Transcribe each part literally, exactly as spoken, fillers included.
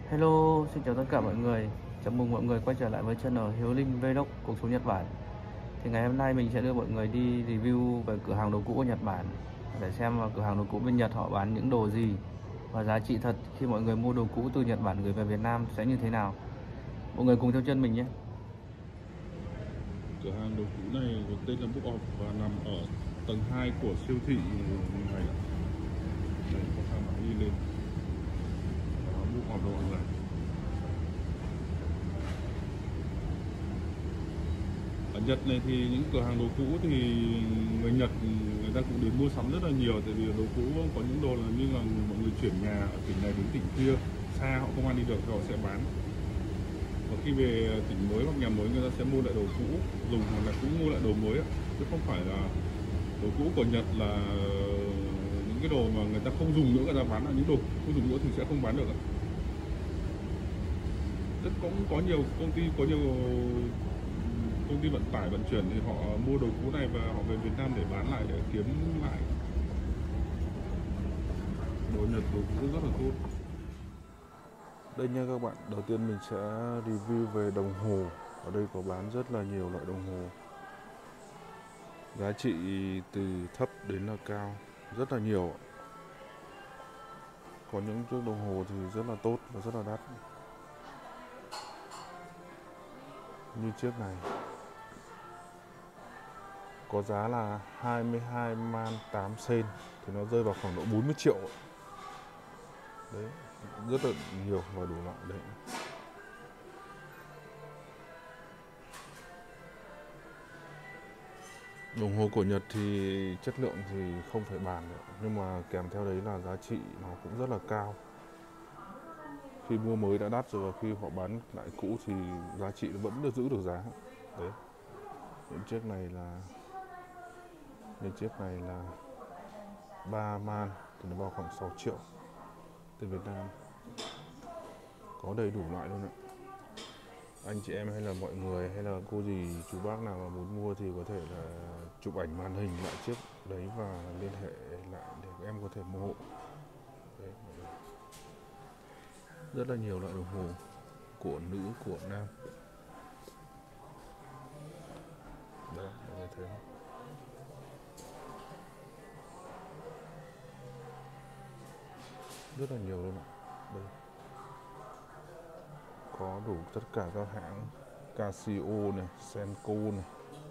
Hello, xin chào tất cả mọi người. Chào mừng mọi người quay trở lại với channel Hiếu Linh Vlog cuộc sống Nhật Bản. Thì ngày hôm nay mình sẽ đưa mọi người đi review về cửa hàng đồ cũ của Nhật Bản để xem vào cửa hàng đồ cũ bên Nhật họ bán những đồ gì và giá trị thật khi mọi người mua đồ cũ từ Nhật Bản gửi về Việt Nam sẽ như thế nào. Mọi người cùng theo chân mình nhé. Cửa hàng đồ cũ này có tên là Book Off và nằm ở tầng hai của siêu thị này. Đây có thang máy đi lên. Đó, Book Off đồ này. Ở Nhật này thì những cửa hàng đồ cũ thì người Nhật người ta cũng đến mua sắm rất là nhiều, tại vì đồ cũ có những đồ là như là mọi người chuyển nhà ở tỉnh này đến tỉnh kia xa họ không ăn đi được thì họ sẽ bán. Và khi về tỉnh mới hoặc nhà mới người ta sẽ mua lại đồ cũ dùng hoặc là cũng mua lại đồ mới, chứ không phải là đồ cũ của Nhật là những cái đồ mà người ta không dùng nữa người ta bán, là những đồ không dùng nữa thì sẽ không bán được. Rất cũng có nhiều công ty, có nhiều công ty vận tải vận chuyển thì họ mua đồ cũ này và họ về Việt Nam để bán lại, để kiếm lại. Đồ Nhật đồ cũ rất là tốt. Đây nha các bạn, đầu tiên mình sẽ review về đồng hồ. Ở đây có bán rất là nhiều loại đồng hồ, giá trị từ thấp đến là cao, rất là nhiều. Có những chiếc đồng hồ thì rất là tốt và rất là đắt, như chiếc này có giá là hai mươi hai man tám sen thì nó rơi vào khoảng độ bốn mươi triệu đấy, rất là nhiều và đủ loại đấy. Đồng hồ của Nhật thì chất lượng thì không phải bàn nữa, nhưng mà kèm theo đấy là giá trị nó cũng rất là cao. Khi mua mới đã đắt rồi và khi họ bán lại cũ thì giá trị nó vẫn được giữ được giá đấy. Những chiếc này là những chiếc này là ba man thì nó vào khoảng sáu triệu từ Việt Nam, có đầy đủ loại luôn ạ. Anh chị em hay là mọi người hay là cô dì chú bác nào mà muốn mua thì có thể là chụp ảnh màn hình lại chiếc đấy và liên hệ lại để em có thể mua hộ đấy. Rất là nhiều loại đồng hồ của nữ, của nam. Đấy, mọi người thấy không? Rất là nhiều luôn ạ. Đây. Có đủ tất cả các hãng Casio này, Seiko này.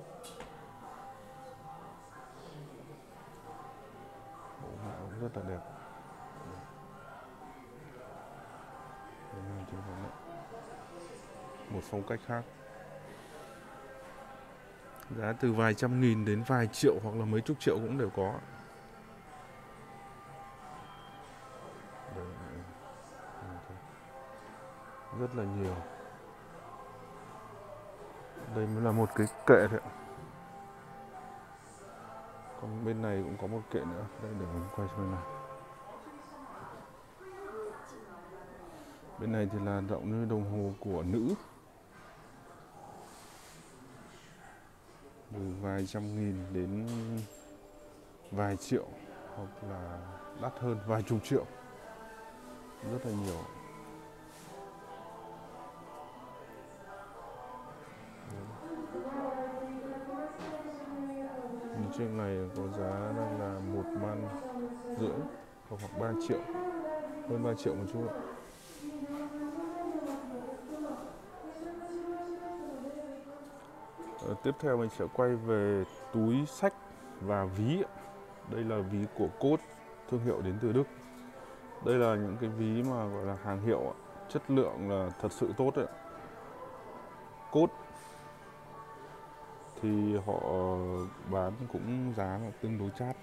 Bộ mã cũng rất là đẹp. Một phong cách khác. Giá từ vài trăm nghìn đến vài triệu hoặc là mấy chục triệu cũng đều có. Đấy. Rất là nhiều. Đây mới là một cái kệ thôi ạ. Còn bên này cũng có một kệ nữa. Đây để mình quay cho bên này. Bên này thì là rộng như đồng hồ của nữ, từ vài trăm nghìn đến vài triệu hoặc là đắt hơn vài chục triệu, rất là nhiều. Những chiếc này có giá đang là một man rưỡi hoặc ba triệu, hơn ba triệu một chút. Ờ, tiếp theo mình sẽ quay về túi xách và ví. Đây là ví của Coach, thương hiệu đến từ Đức. Đây là những cái ví mà gọi là hàng hiệu, chất lượng là thật sự tốt đấy. Coach thì họ bán cũng giá là tương đối chát.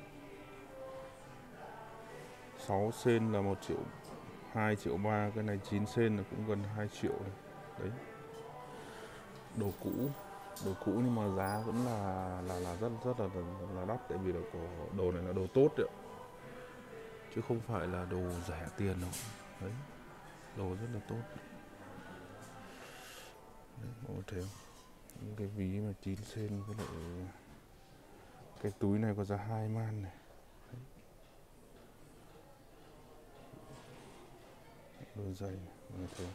Sáu sen là một triệu hai, triệu ba, cái này chín sen là cũng gần hai triệu này. Đấy. Đồ cũ, đồ cũ nhưng mà giá vẫn là là là rất rất là là đắt, tại vì là đồ này là đồ tốt đấy, chứ không phải là đồ rẻ tiền đâu. Đấy. Đồ rất là tốt. Đấy, mọi người thấy không? Những cái ví mà chín sen với lại cái túi này có giá hai man này. Đấy. đôi giày như thế.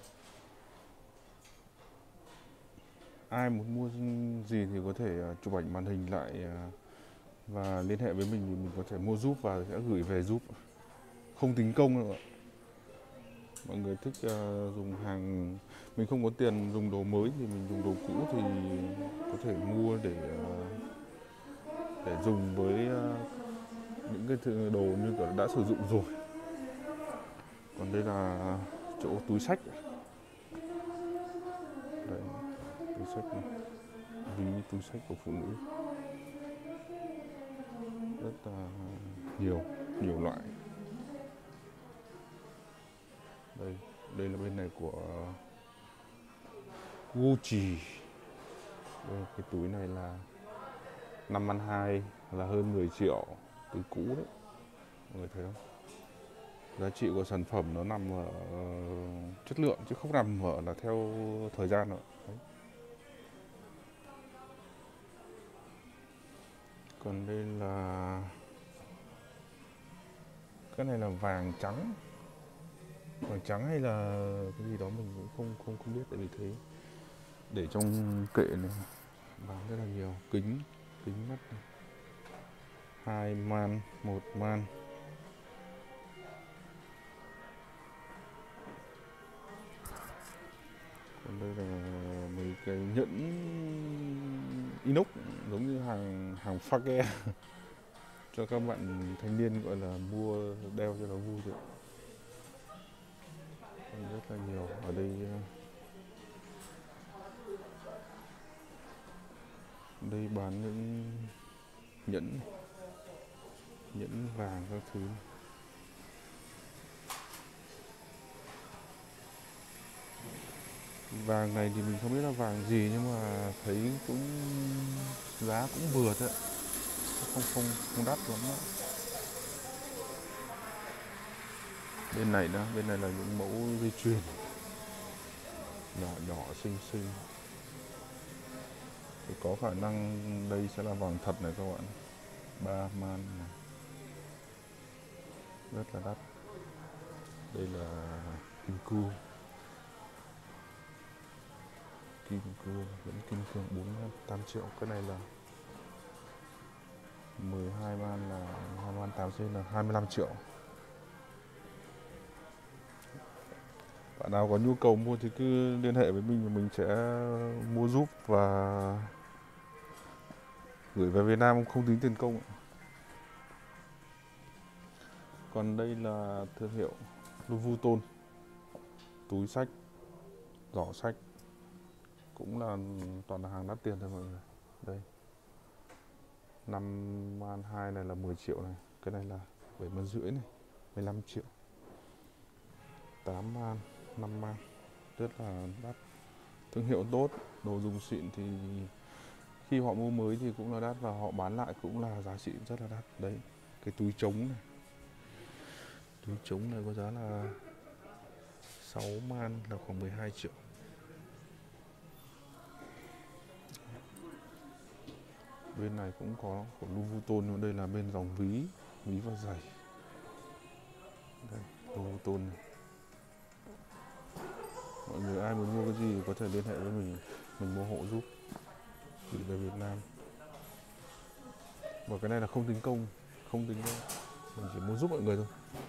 Ai muốn mua gì thì có thể ờ, chụp ảnh màn hình lại ờ, và liên hệ với mình thì mình có thể mua giúp và sẽ gửi về giúp. Không tính công đâu ạ. Mọi người thích ờ, dùng hàng, mình không có tiền dùng đồ mới thì mình dùng đồ cũ thì có thể mua để ờ, để dùng với ờ, những cái thứ- đồ như kiểu đã sử dụng rồi. Còn đây là chỗ túi xách. Đấy, túi xách này, ví túi xách của phụ nữ rất là nhiều, nhiều loại. Đây, đây là bên này của Gucci. Đây, cái túi này là năm ăn hai là hơn mười triệu, túi cũ đấy, mọi người thấy không? Giá trị của sản phẩm nó nằm ở chất lượng chứ không nằm ở là theo thời gian nữa. Đấy. Còn đây là cái này là vàng trắng, vàng trắng hay là cái gì đó mình cũng không không không biết, tại vì thấy để trong kệ này bán rất là nhiều. Kính, kính mắt này. Hai man, một man. Còn đây là mấy cái nhẫn inox giống như hàng hàng pha ke cho các bạn thanh niên gọi là mua đeo cho nó vui được. Rất là nhiều ở đây. Đây bán những nhẫn nhẫn vàng các thứ. Vàng này thì mình không biết là vàng gì nhưng mà thấy cũng giá cũng vừa thôi, không không không đắt lắm đó. Bên này đó, bên này là những mẫu dây chuyền nhỏ nhỏ xinh xinh. Thì có khả năng đây sẽ là vàng thật này các bạn. Ba man này. Rất là đắt. Đây là kim cương. Kim cương, vẫn kim cương bốn mươi tám triệu. Cái này là mười hai man là hai man tám giây là hai mươi lăm triệu. Bạn nào có nhu cầu mua thì cứ liên hệ với mình, mình sẽ mua giúp và gửi về Việt Nam không tính tiền công. Còn đây là thương hiệu Louis Vuitton, túi xách, giỏ xách, cũng là toàn là hàng đắt tiền thôi mọi người. Đây, năm man hai này là mười triệu này, cái này là bảy man rưỡi này, mười lăm triệu. Tám man, năm man, rất là đắt. Thương hiệu tốt, đồ dùng xịn thì khi họ mua mới thì cũng là đắt và họ bán lại cũng là giá trị rất là đắt. Đấy, cái túi trống này, túi trống này có giá là sáu man là khoảng mười hai triệu. Bên này cũng có của Louis Vuitton, nhưng đây là bên dòng ví, ví và giày. Đây, Louis Vuitton này. Mọi người ai muốn mua cái gì có thể liên hệ với mình, mình mua hộ giúp gửi về Việt Nam. Và cái này là không tính công, không tính đâu, mình chỉ mua giúp mọi người thôi.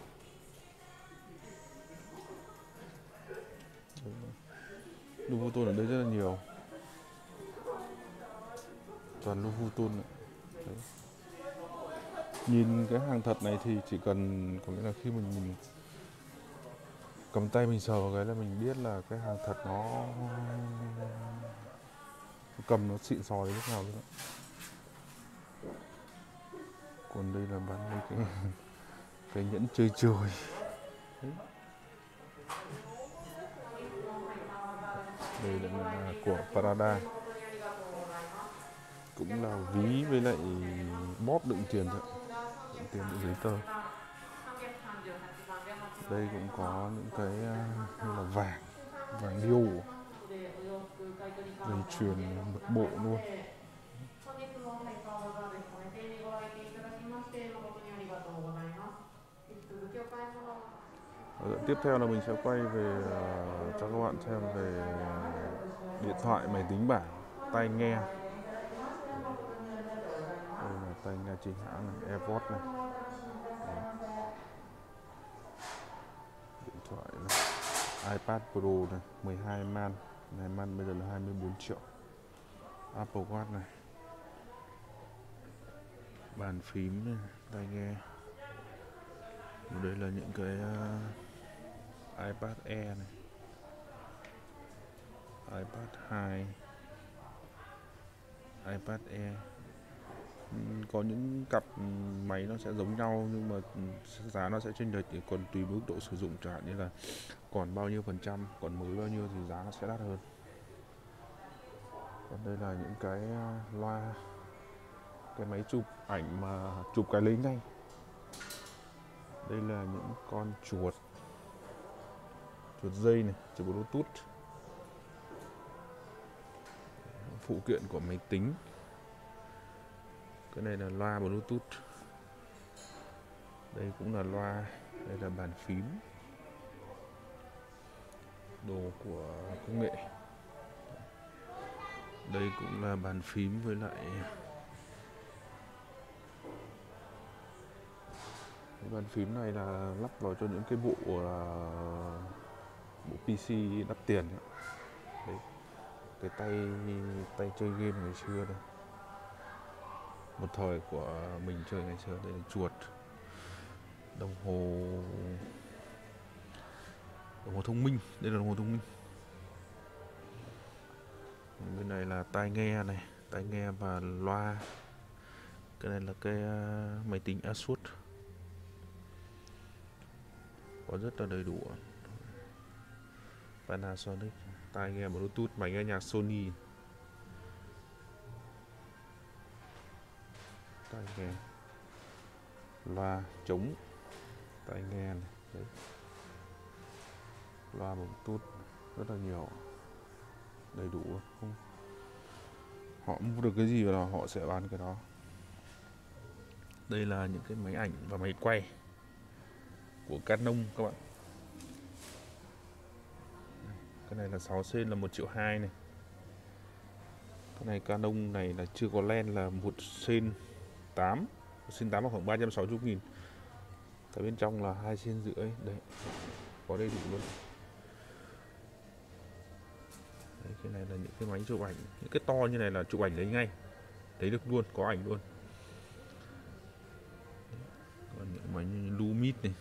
Louis Vuitton ở đây rất là nhiều, toàn Louis Vuitton này. Đấy. Nhìn cái hàng thật này thì chỉ cần, có nghĩa là khi mình, mình cầm tay mình sờ vào cái là mình biết là cái hàng thật nó cầm nó xịn sò đến lúc nào nữa. Còn đây là bán mấy cái cái nhẫn chơi chơi. Đấy. Đây là của Prada, cũng là ví với lại bóp đựng tiền thôi, đựng tiền đựng giấy tờ. Đây cũng có những cái như là vàng, vàng điêu, dây chuyền một bộ luôn. Ở tiếp theo là mình sẽ quay về uh, cho các bạn xem về điện thoại, máy tính bảng, tai nghe. Đây là tai nghe chính hãng này, AirPods này. Đấy. Điện thoại này, iPad Pro này, mười hai man, này man bây giờ là hai mươi bốn triệu. Apple Watch này, bàn phím này, tai nghe. Đây là những cái uh, iPad Air này, iPad hai, iPad Air. Có những cặp máy nó sẽ giống nhau nhưng mà giá nó sẽ chênh lệch, còn tùy mức độ sử dụng, chẳng hạn như là còn bao nhiêu phần trăm, còn mới bao nhiêu thì giá nó sẽ đắt hơn. Còn đây là những cái loa, cái máy chụp ảnh mà chụp cái lấy nhanh. Đây là những con chuột, chuột dây này, chuột Bluetooth. Phụ kiện của máy tính. Cái này là loa Bluetooth. Đây cũng là loa. Đây là bàn phím. Đồ của công nghệ. Đây cũng là bàn phím với lại cái bàn phím này là lắp vào cho những cái bộ uh, bộ pê xê đắt tiền. Đấy. Cái tay tay chơi game ngày xưa đây. Một thời của mình chơi ngày xưa. Đây là chuột, đồng hồ đồng hồ thông minh. Đây là đồng hồ thông minh. Bên này là tai nghe này, tai nghe và loa. Cái này là cái uh, máy tính Asus, có rất là đầy đủ. Panasonic, tai nghe Bluetooth, máy nghe nhạc Sony, tai nghe, loa chống tai nghe này. Đấy. Loa Bluetooth rất là nhiều, đầy đủ. Không, họ mua được cái gì vào đó họ sẽ bán cái đó. Đây là những cái máy ảnh và máy quay của Canon các bạn. Cái này là sáu sên là một triệu hai này. Cái này Canon này là chưa có lens là một sên tám. Một sên tám là khoảng ba trăm sáu mươi nghìn. Cái bên trong là hai sên rưỡi. Đây, có đầy đủ luôn. Đấy, cái này là những cái máy chụp ảnh. Những cái to như này là chụp ảnh lấy ngay, lấy được luôn, có ảnh luôn. Còn những máy như Lumix này,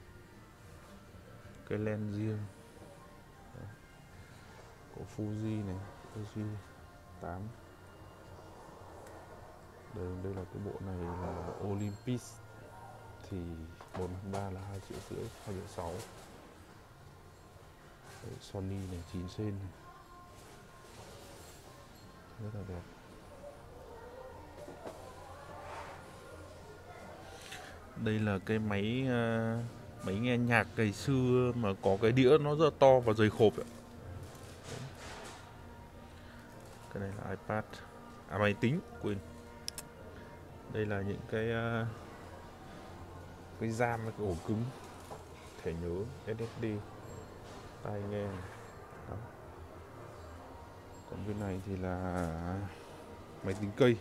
cái lens riêng. Đó. Có Fuji này, Fuji tám. Đây, đây là cái bộ này là Olympus, thì một ba là hai triệu rưỡi, hai triệu sáu. Đấy, Sony này chín sên này, rất là đẹp. Đây là cái máy uh, máy nghe nhạc ngày xưa mà có cái đĩa nó rất là to và dày khộp. Cái này là iPad, à máy tính, quên. Đây là những cái uh, cái RAM, cái ổ cứng, thẻ nhớ ét ét đê, tai nghe. Đó. Còn bên này thì là máy tính cây.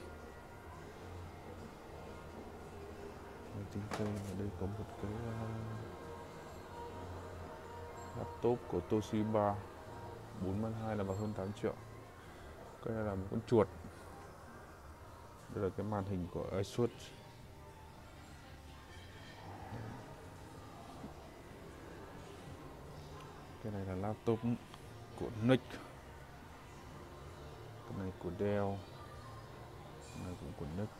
Máy tính cây, ở đây có một cái uh, laptop của Toshiba, bốn mươi hai là vào hơn tám triệu. Cái này là một con chuột. Đây là cái màn hình của Asus. Cái này là laptop của Nick. Cái này của Dell. Cái này cũng của Nick.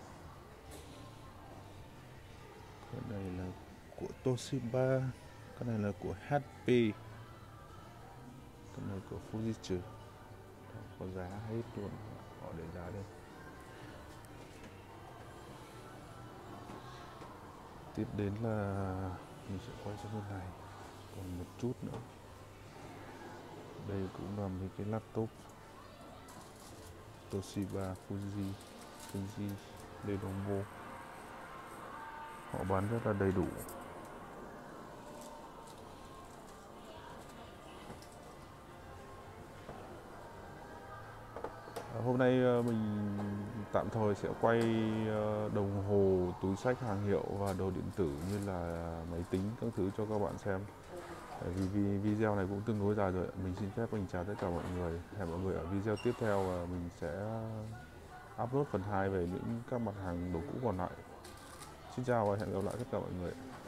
Cái này là của Toshiba. Cái này là của hát pê. Cái này của Fujitsu. Có giá hết luôn, họ để giá đây. Tiếp đến là mình sẽ quay sang bên này, còn một chút nữa. Đây cũng là mấy cái laptop Toshiba, Fuji, Fuji, Lenovo. Họ bán rất là đầy đủ. hôm nay ờ, mình tạm thời sẽ quay ờ, đồng hồ, túi xách hàng hiệu và đồ điện tử như là máy tính các thứ cho các bạn xem. Bởi vì vì video này cũng tương đối dài rồi, mình xin phép mình chào tất cả mọi người. Hẹn mọi người ở video tiếp theo và mình sẽ upload phần hai về những các mặt hàng đồ cũ còn lại. Xin chào và hẹn gặp lại tất cả mọi người.